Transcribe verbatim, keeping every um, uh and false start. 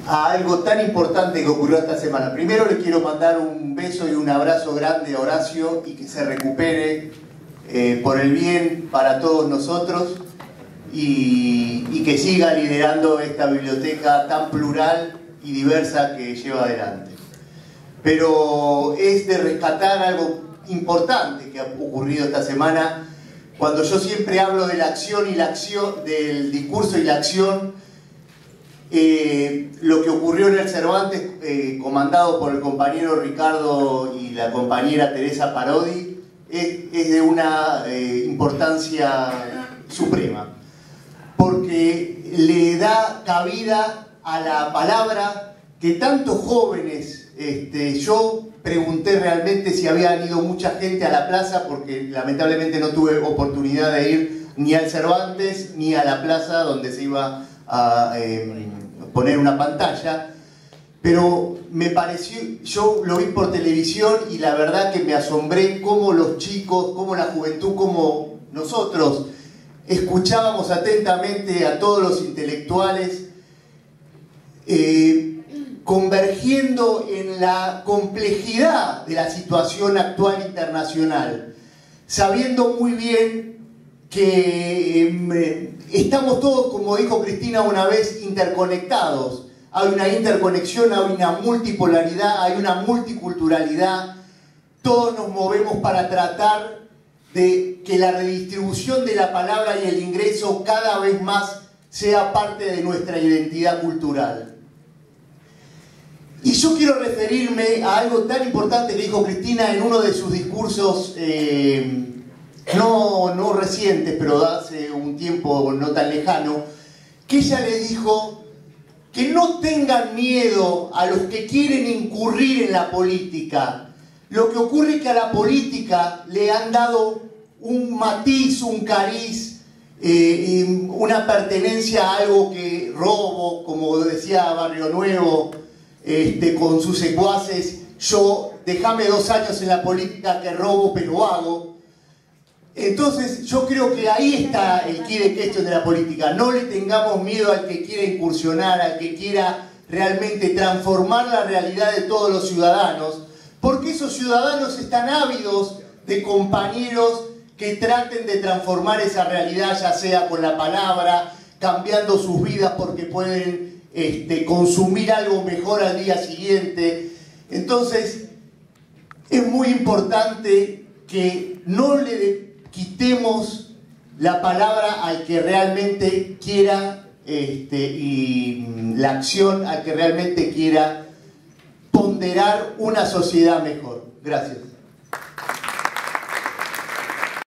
a algo tan importante que ocurrió esta semana. Primero le quiero mandar un beso y un abrazo grande a Horacio y que se recupere eh, por el bien para todos nosotros y, y que siga liderando esta biblioteca tan plural y diversa que lleva adelante. Pero es de rescatar algo importante que ha ocurrido esta semana. Cuando yo siempre hablo de la acción y la acción, del discurso y la acción, eh, lo que ocurrió en el Cervantes, eh, comandado por el compañero Ricardo y la compañera Teresa Parodi, es, es de una eh, importancia suprema, porque le da cabida a la palabra que tantos jóvenes, este, yo pregunté realmente si habían ido mucha gente a la plaza, porque lamentablemente no tuve oportunidad de ir ni al Cervantes ni a la plaza donde se iba a eh, poner una pantalla, pero me pareció, yo lo vi por televisión y la verdad que me asombré cómo los chicos, cómo la juventud, cómo nosotros escuchábamos atentamente a todos los intelectuales eh, convergiendo en la complejidad de la situación actual internacional, sabiendo muy bien que eh, estamos todos, como dijo Cristina una vez, interconectados. Hay una interconexión, hay una multipolaridad, hay una multiculturalidad. Todos nos movemos para tratar de que la redistribución de la palabra y el ingreso cada vez más sea parte de nuestra identidad cultural. Y yo quiero referirme a algo tan importante que dijo Cristina en uno de sus discursos, eh, no, no recientes, pero de hace un tiempo no tan lejano, que ella le dijo que no tengan miedo a los que quieren incurrir en la política. Lo que ocurre es que a la política le han dado un matiz, un cariz, eh, una pertenencia a algo que robo, como decía Barrio Nuevo, Este, con sus secuaces, yo, déjame dos años en la política que robo pero hago. Entonces yo creo que ahí está el quid de question de la política. No le tengamos miedo al que quiera incursionar, al que quiera realmente transformar la realidad de todos los ciudadanos, porque esos ciudadanos están ávidos de compañeros que traten de transformar esa realidad, ya sea con la palabra, cambiando sus vidas porque pueden Este, consumir algo mejor al día siguiente. Entonces es muy importante que no le quitemos la palabra al que realmente quiera este, y la acción al que realmente quiera ponderar una sociedad mejor. Gracias.